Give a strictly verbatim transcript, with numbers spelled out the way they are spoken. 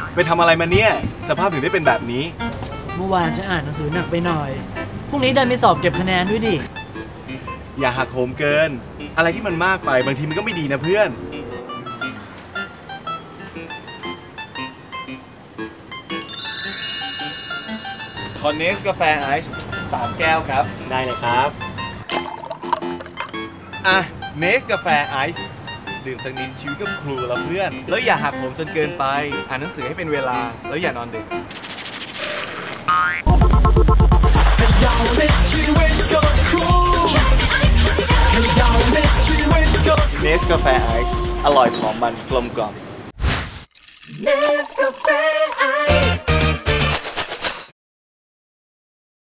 ไปทำอะไรมาเนี่ยสภาพถึงได้เป็นแบบนี้เมื่อวานจะอ่านหนังสือหนักไปหน่อยพรุ่งนี้ดันไปสอบเก็บคะแนนด้วยดิอย่าหักโหมเกินอะไรที่มันมากไปบางทีมันก็ไม่ดีนะเพื่อนคอนเนสกาแฟไอซ์สามแก้วครับได้เลยครับอ่ะเนสกาแฟไอซ์ดื่มสักนิดชีวิตก็ครูแล้วเพื่อนแล้วอย่าหักโหมจนเกินไปอ่านหนังสือให้เป็นเวลาแล้วอย่านอนดึกเนสกาแฟไอซ์อร่อยหอมมันกลมกล่อมเนสกาแฟไอซ์